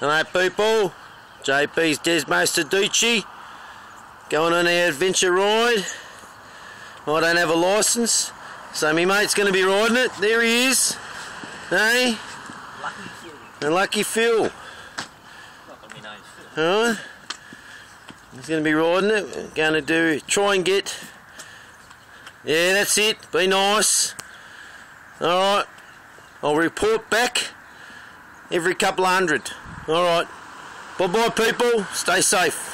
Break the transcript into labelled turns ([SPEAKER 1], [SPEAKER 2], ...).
[SPEAKER 1] Hello people, JP's Desmosedici, going on our adventure ride. I don't have a licence, so my mate's going to be riding it. There he is, hey?
[SPEAKER 2] Lucky Phil.
[SPEAKER 1] And Lucky Phil.
[SPEAKER 2] Not that my name's Phil.
[SPEAKER 1] Alright, he's going to be riding it. We're going to try and get, yeah, that's it, be nice. Alright, I'll report back every couple of hundred. Alright, bye bye people, stay safe.